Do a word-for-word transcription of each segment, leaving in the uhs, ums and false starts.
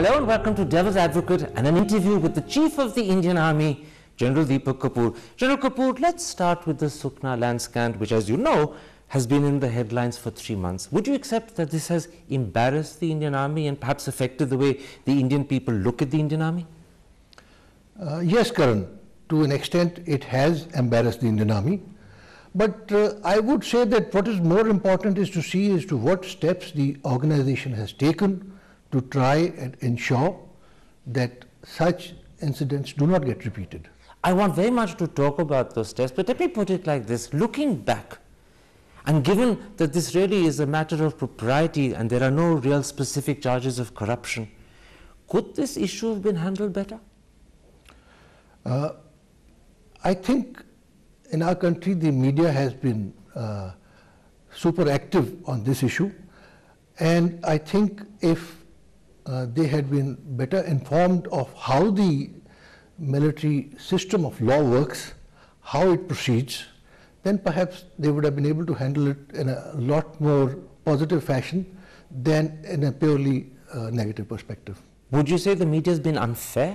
Hello and welcome to Devil's Advocate and an interview with the Chief of the Indian Army, General Deepak Kapoor. General Kapoor, let's start with the Sukna land scan, which, as you know, has been in the headlines for three months. Would you accept that this has embarrassed the Indian Army and perhaps affected the way the Indian people look at the Indian Army? Uh, yes, Karan, to an extent it has embarrassed the Indian Army. But uh, I would say that what is more important is to see as to what steps the organization has taken to try and ensure that such incidents do not get repeated. I want very much to talk about those steps, but let me put it like this. Looking back, and given that this really is a matter of propriety and there are no real specific charges of corruption, could this issue have been handled better? Uh, I think in our country the media has been uh, super active on this issue, and I think if uh, they had been better informed of how the military system of law works, how it proceeds, then perhaps they would have been able to handle it in a lot more positive fashion than in a purely uh, negative perspective. Would you say the media has been unfair?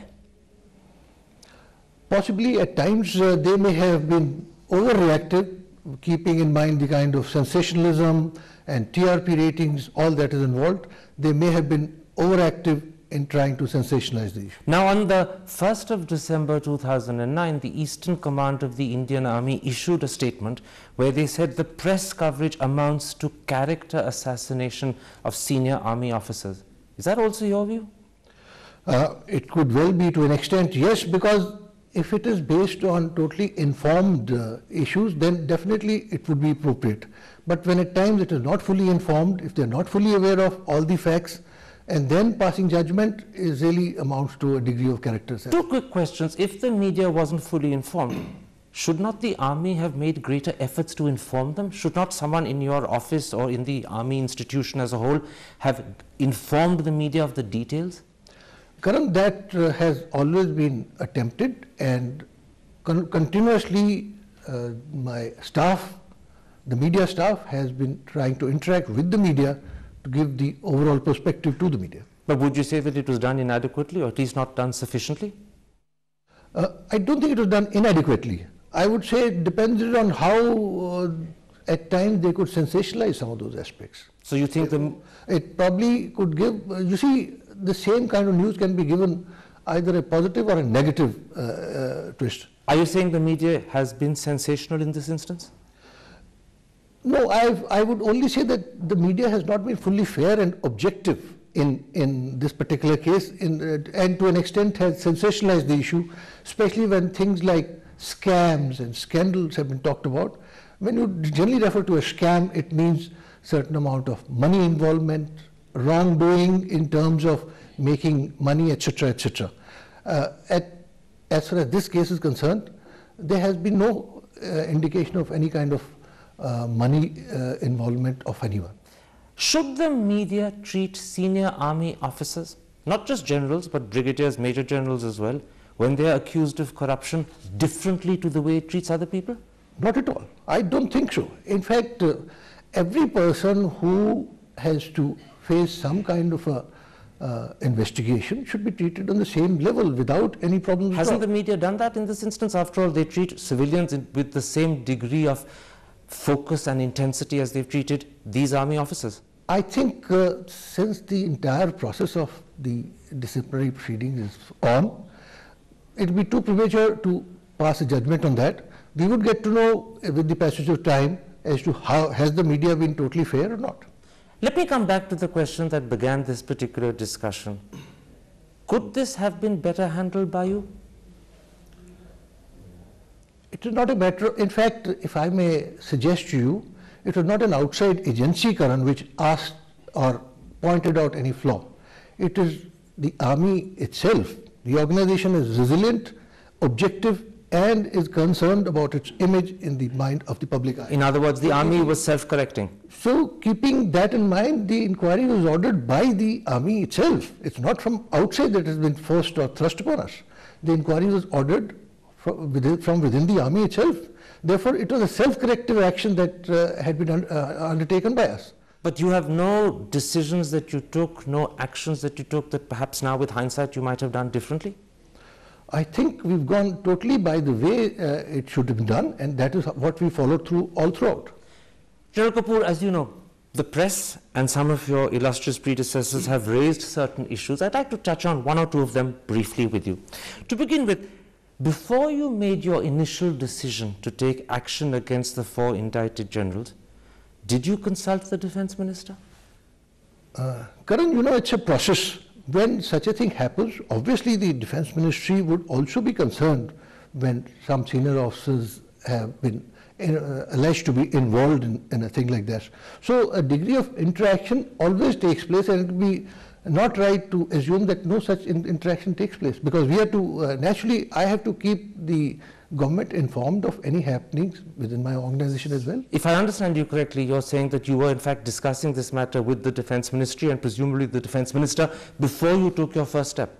Possibly at times uh, they may have been overreactive, keeping in mind the kind of sensationalism and T R P ratings, all that is involved. They may have been overactive in trying to sensationalize the issue. Now, on the first of December two thousand nine, the Eastern Command of the Indian Army issued a statement where they said the press coverage amounts to character assassination of senior army officers. Is that also your view? Uh, it could well be to an extent, yes, because if it is based on totally informed uh, issues, then definitely it would be appropriate. But when at times it is not fully informed, if they are not fully aware of all the facts, and then passing judgment is really amounts to a degree of character assassination. Two quick questions. If the media wasn't fully informed, should not the army have made greater efforts to inform them? Should not someone in your office or in the army institution as a whole have informed the media of the details? Karan, that uh, has always been attempted, and con continuously uh, my staff, the media staff, has been trying to interact with the media to give the overall perspective to the media. But would you say that it was done inadequately, or at least not done sufficiently? Uh, I don't think it was done inadequately. I would say it depended on how uh, at times they could sensationalize some of those aspects. So you think it, the... It probably could give, uh, you see, the same kind of news can be given either a positive or a negative uh, uh, twist. Are you saying the media has been sensational in this instance? No, I've, I would only say that the media has not been fully fair and objective in, in this particular case, in, uh, and to an extent has sensationalized the issue, especially when things like scams and scandals have been talked about. When you generally refer to a scam, it means certain amount of money involvement, wrongdoing in terms of making money, et cetera, et cetera. Uh, at, as far as this case is concerned, there has been no uh, indication of any kind of uh, money uh, involvement of anyone. Should the media treat senior army officers, not just generals, but brigadiers, major generals as well, when they are accused of corruption, differently to the way it treats other people? Not at all. I don't think so. In fact, uh, every person who has to face some kind of a uh, investigation should be treated on the same level without any problems. Hasn't the media done that in this instance? After all, they treat civilians in, with the same degree of focus and intensity as they've treated these army officers. I think uh, since the entire process of the disciplinary proceedings is on, it would be too premature to pass a judgment on that. We would get to know uh, with the passage of time as to how has the media been totally fair or not. Let me come back to the question that began this particular discussion. Could this have been better handled by you? It is not a matter, in fact, if I may suggest to you, it was not an outside agency, Karan, which asked or pointed out any flaw. It is the army itself. The organization is resilient, objective, and is concerned about its image in the mind of the public eye. In other words, the army was self-correcting. So, keeping that in mind, the inquiry was ordered by the army itself. It's not from outside that has been forced or thrust upon us. The inquiry was ordered from within, from within the army itself. Therefore, it was a self-corrective action that uh, had been un uh, undertaken by us. But you have no decisions that you took, no actions that you took that perhaps now with hindsight you might have done differently? I think we've gone totally by the way uh, it should have been done, and that is what we followed through all throughout. General Kapoor, as you know, the press and some of your illustrious predecessors have raised certain issues. I'd like to touch on one or two of them briefly with you. To begin with, before you made your initial decision to take action against the four indicted generals, did you consult the defense minister? Uh, Karan, you know, it's a process. When such a thing happens, obviously the defense ministry would also be concerned when some senior officers have been uh, alleged to be involved in, in a thing like that. So a degree of interaction always takes place, and it would be not right to assume that no such in interaction takes place, because we have to, uh, naturally, I have to keep the government informed of any happenings within my organization as well. If I understand you correctly, you're saying that you were in fact discussing this matter with the defense ministry and presumably the defense minister before you took your first step.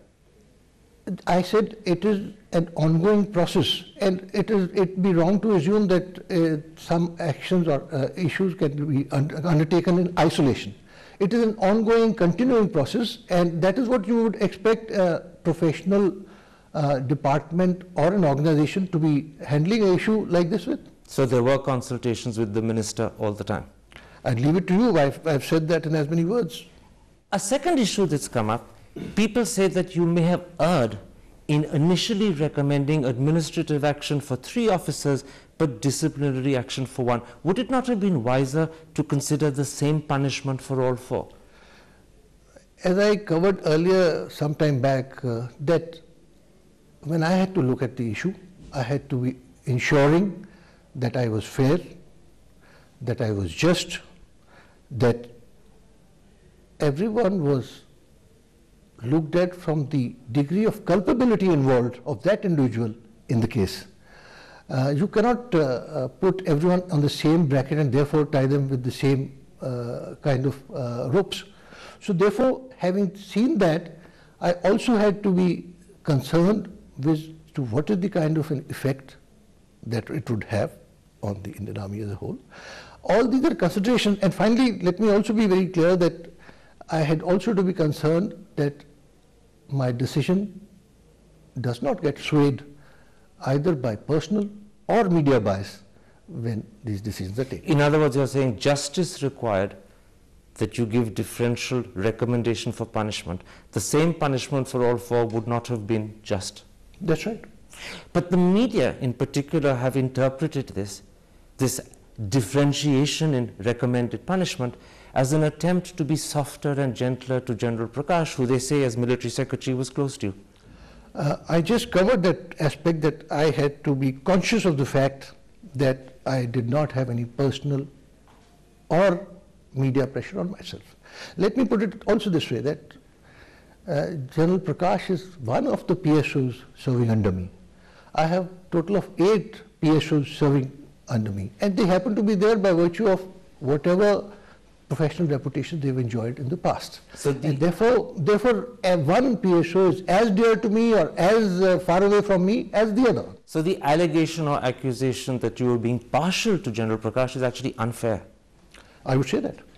I said it is an ongoing process, and it is it be wrong to assume that uh, some actions or uh, issues can be un undertaken in isolation. It is an ongoing, continuing process, and that is what you would expect a professional uh, department or an organization to be handling an issue like this with. So there were consultations with the minister all the time? I'd leave it to you. I've, I've said that in as many words. A second issue that's come up, people say that you may have erred in initially recommending administrative action for three officers but disciplinary action for one. Would it not have been wiser to consider the same punishment for all four? As I covered earlier some time back, uh, that when I had to look at the issue, I had to be ensuring that I was fair, that I was just, that everyone was looked at from the degree of culpability involved of that individual in the case. Uh, you cannot uh, uh, put everyone on the same bracket and therefore tie them with the same uh, kind of uh, ropes. So therefore, having seen that, I also had to be concerned with to what is the kind of an effect that it would have on the Indian Army as a whole. All these are considerations, and finally, let me also be very clear that I had also to be concerned that my decision does not get swayed either by personal or media bias when these decisions are taken. In other words, you're saying justice required that you give differential recommendation for punishment. The same punishment for all four would not have been just. That's right. But the media in particular have interpreted this, this differentiation in recommended punishment as an attempt to be softer and gentler to General Prakash, who they say as military secretary was close to you. Uh, I just covered that aspect, that I had to be conscious of the fact that I did not have any personal or media pressure on myself. Let me put it also this way, that uh, General Prakash is one of the P S Os serving under me. I have a total of eight P S Os serving under me, and they happen to be there by virtue of whatever professional reputation they've enjoyed in the past. So the and therefore, therefore uh, one P S O is as dear to me or as uh, far away from me as the other. So the allegation or accusation that you were being partial to General Prakash is actually unfair? I would say that.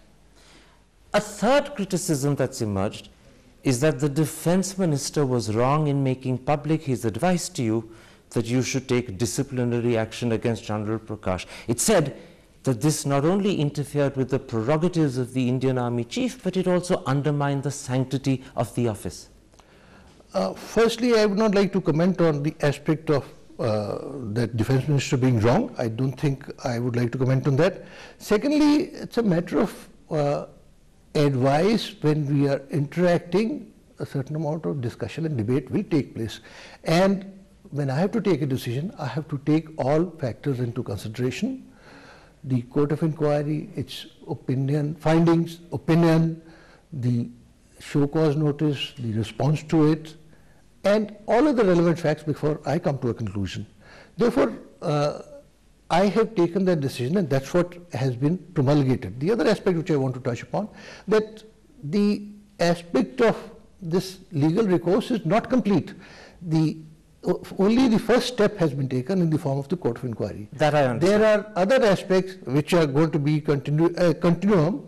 A third criticism that's emerged is that the defense minister was wrong in making public his advice to you that you should take disciplinary action against General Prakash. It said that this not only interfered with the prerogatives of the Indian Army Chief, but it also undermined the sanctity of the office. Uh, firstly, I would not like to comment on the aspect of uh, that defense minister being wrong. I don't think I would like to comment on that. Secondly, it's a matter of uh, advice. When we are interacting, a certain amount of discussion and debate will take place. And when I have to take a decision, I have to take all factors into consideration. The court of inquiry, its opinion, findings, opinion, the show cause notice, the response to it, and all of the relevant facts before I come to a conclusion. Therefore, uh, I have taken that decision, and that's what has been promulgated. The other aspect which I want to touch upon, that the aspect of this legal recourse is not complete. The only the first step has been taken in the form of the court of inquiry. That I understand. There are other aspects which are going to be continu uh, continuum,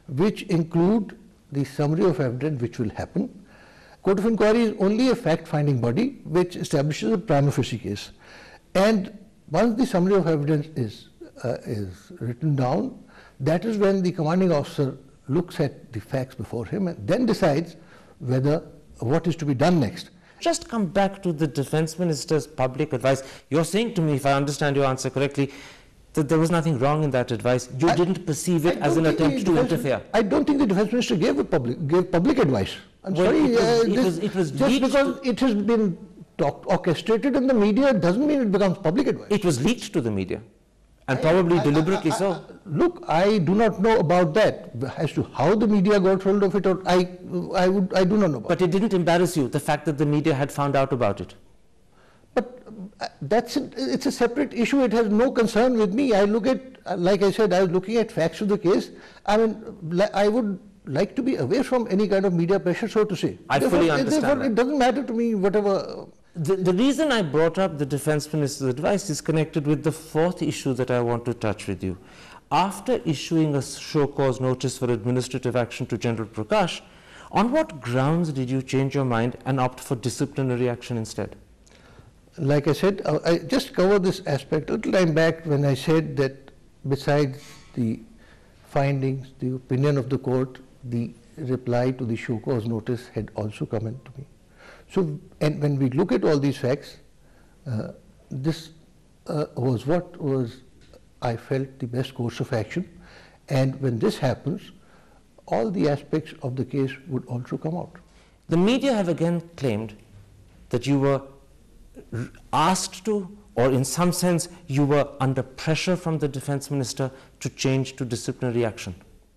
which include the summary of evidence which will happen. Court of inquiry is only a fact-finding body which establishes a prima facie case. And once the summary of evidence is, uh, is written down, that is when the commanding officer looks at the facts before him and then decides whether what is to be done next. Just come back to the Defence Minister's public advice. You're saying to me, if I understand your answer correctly, that there was nothing wrong in that advice. You I, didn't perceive it as an attempt to interfere. I don't think the Defence Minister gave, a public, gave public advice. I'm well, sorry. It was, uh, it this, was, it was just because it has been talked, orchestrated in the media doesn't mean it becomes public advice. It was leaked to the media. And probably I, deliberately I, I, so. Look, I do not know about that. As to how the media got hold of it, or I, I, would, I do not know about But it didn't embarrass you, the fact that the media had found out about it? But uh, that's a, it's a separate issue. It has no concern with me. I look at, uh, like I said, I was looking at facts of the case. I mean, I would like to be away from any kind of media pressure, so to say. I therefore, fully understand therefore, that. It doesn't matter to me, whatever. The, the reason I brought up the Defence Minister's advice is connected with the fourth issue that I want to touch with you. After issuing a show cause notice for administrative action to General Prakash, on what grounds did you change your mind and opt for disciplinary action instead? Like I said, uh, I just covered this aspect a little time back when I said that besides the findings, the opinion of the court, the reply to the show cause notice had also come in to me. So, and when we look at all these facts, uh, this uh, was what was, I felt, the best course of action. And when this happens, all the aspects of the case would also come out. The media have again claimed that you were asked to, or in some sense, you were under pressure from the Defence Minister to change to disciplinary action.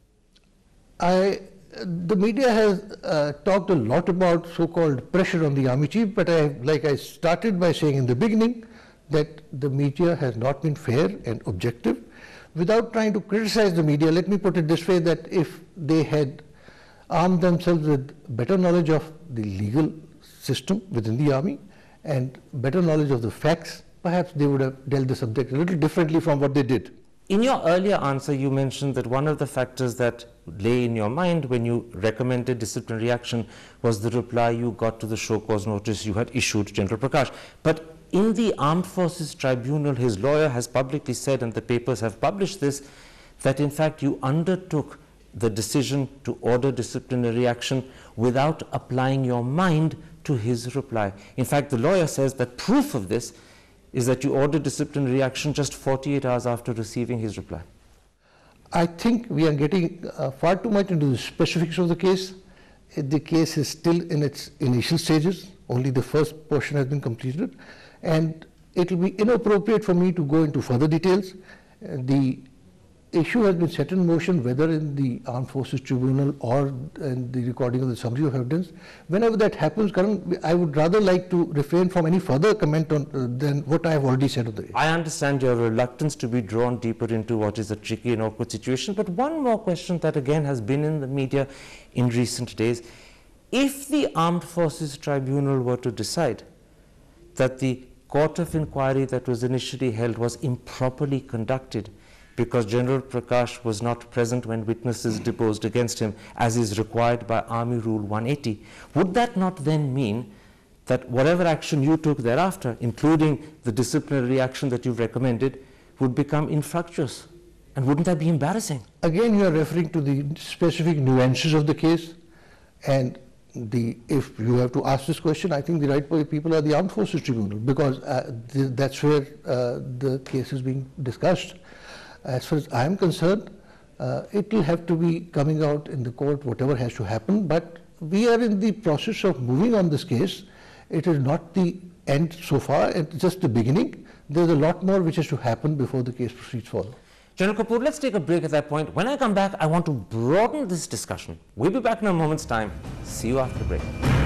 I The media has uh, talked a lot about so-called pressure on the Army Chief, but I, like I started by saying in the beginning, that the media has not been fair and objective. Without trying to criticize the media, let me put it this way, that if they had armed themselves with better knowledge of the legal system within the Army and better knowledge of the facts, perhaps they would have dealt the subject a little differently from what they did. In your earlier answer, you mentioned that one of the factors that lay in your mind when you recommended disciplinary action was the reply you got to the show cause notice you had issued to General Prakash. But in the Armed Forces Tribunal, his lawyer has publicly said, and the papers have published this, that in fact you undertook the decision to order disciplinary action without applying your mind to his reply. In fact, the lawyer says that proof of this is that you ordered disciplinary action just forty-eight hours after receiving his reply. I think we are getting uh, far too much into the specifics of the case. The case is still in its initial stages. Only the first portion has been completed. And it will be inappropriate for me to go into further details. Uh, the issue has been set in motion, whether in the Armed Forces Tribunal or in the recording of the summary of evidence. Whenever that happens, Karan, I would rather like to refrain from any further comment on uh, than what I have already said on the issue. I understand your reluctance to be drawn deeper into what is a tricky and awkward situation, but one more question that again has been in the media in recent days. If the Armed Forces Tribunal were to decide that the court of inquiry that was initially held was improperly conducted, because General Prakash was not present when witnesses deposed against him, as is required by Army Rule one eighty, would that not then mean that whatever action you took thereafter, including the disciplinary action that you've recommended, would become infructuous? And wouldn't that be embarrassing? Again, you are referring to the specific nuances of the case, and the, if you have to ask this question, I think the right people are the Armed Forces Tribunal, because uh, th that's where uh, the case is being discussed. As far as I am concerned, uh, it will have to be coming out in the court, whatever has to happen. But we are in the process of moving on this case. It is not the end so far, it's just the beginning. There's a lot more which has to happen before the case proceeds further. General Kapoor, let's take a break at that point. When I come back, I want to broaden this discussion. We'll be back in a moment's time. See you after the break.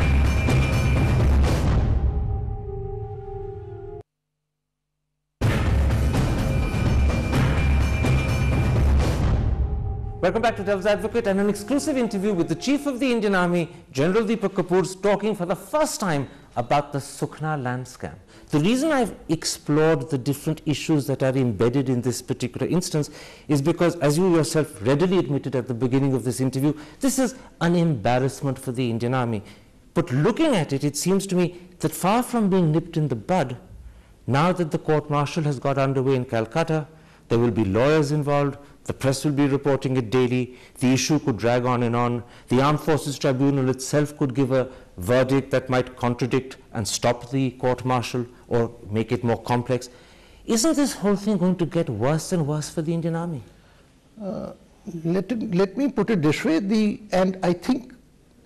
Welcome back to Devil's Advocate and an exclusive interview with the Chief of the Indian Army, General Deepak Kapoor, talking for the first time about the Sukhna land scam. The reason I've explored the different issues that are embedded in this particular instance is because, as you yourself readily admitted at the beginning of this interview, this is an embarrassment for the Indian Army. But looking at it, it seems to me that far from being nipped in the bud, now that the court-martial has got underway in Calcutta, there will be lawyers involved, the press will be reporting it daily, the issue could drag on and on, the Armed Forces Tribunal itself could give a verdict that might contradict and stop the court-martial or make it more complex. Isn't this whole thing going to get worse and worse for the Indian Army? Uh, let, it, let me put it this way, the, and I think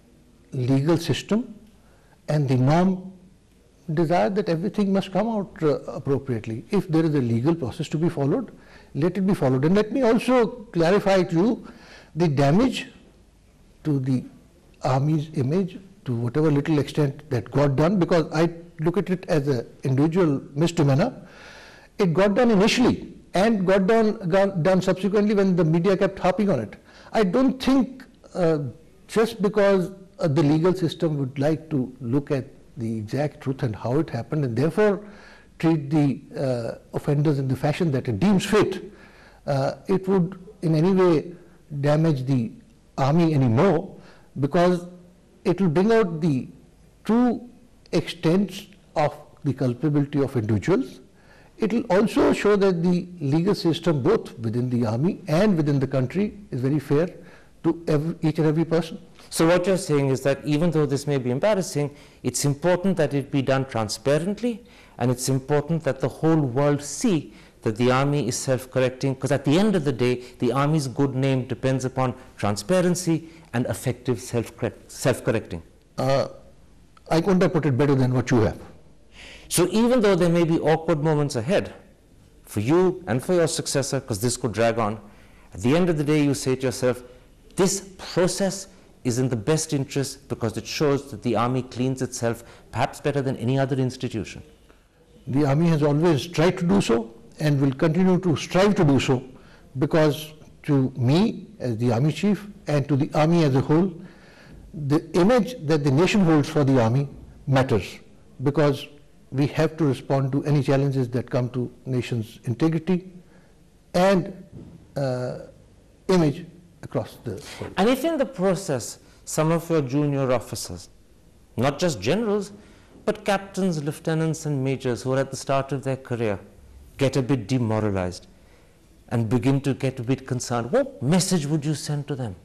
legal system and the norm desire that everything must come out uh, appropriately. If there is a legal process to be followed, let it be followed. And let me also clarify to you the damage to the Army's image, to whatever little extent that got done, because I look at it as an individual misdemeanor. It got done initially and got done, got done subsequently when the media kept harping on it. I don't think uh, just because uh, the legal system would like to look at the exact truth and how it happened, and therefore treat the uh, offenders in the fashion that it deems fit, uh, it would in any way damage the Army anymore, because it will bring out the true extent of the culpability of individuals. It will also show that the legal system, both within the Army and within the country, is very fair to every, each and every person. So what you're saying is that even though this may be embarrassing, it's important that it be done transparently, and it's important that the whole world see that the Army is self-correcting, because at the end of the day, the Army's good name depends upon transparency and effective self-correcting. Uh, I couldn't have put it better than what you have. So even though there may be awkward moments ahead, for you and for your successor, because this could drag on, at the end of the day you say to yourself, this process is in the best interest because it shows that the Army cleans itself perhaps better than any other institution. The Army has always tried to do so and will continue to strive to do so, because to me as the Army Chief and to the Army as a whole, the image that the nation holds for the Army matters, because we have to respond to any challenges that come to nation's integrity and uh, image across the world. And if in the process some of your junior officers, not just generals, but captains, lieutenants and majors who are at the start of their career, get a bit demoralized and begin to get a bit concerned, what message would you send to them?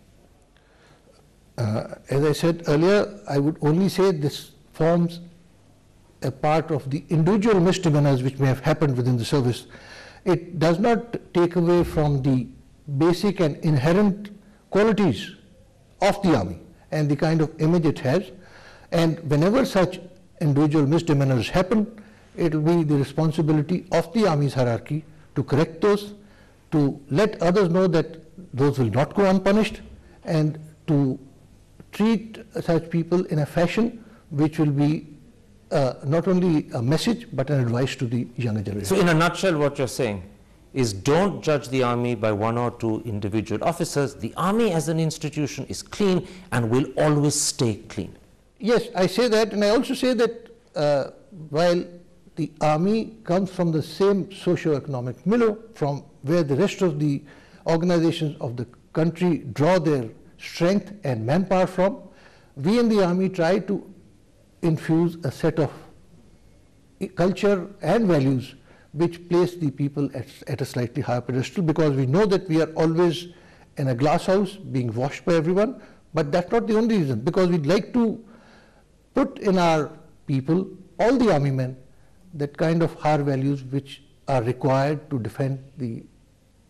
Uh, as I said earlier, I would only say this forms a part of the individual misdemeanors which may have happened within the service. It does not take away from the basic and inherent qualities of the Army and the kind of image it has, and whenever such individual misdemeanors happen, it will be the responsibility of the Army's hierarchy to correct those, to let others know that those will not go unpunished, and to treat such people in a fashion which will be uh, not only a message but an advice to the younger generation. So in a nutshell, what you're saying is don't judge the Army by one or two individual officers. The Army as an institution is clean and will always stay clean. Yes, I say that, and I also say that uh, while the Army comes from the same socio-economic milieu from where the rest of the organizations of the country draw their strength and manpower from, we in the Army try to infuse a set of culture and values which place the people at, at a slightly higher pedestal, because we know that we are always in a glass house being watched by everyone, but that's not the only reason, because we'd like to put in our people, all the Army men, that kind of higher values which are required to defend the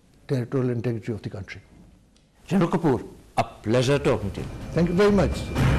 territorial integrity of the country. General Kapoor, a pleasure talking to you. Thank you very much.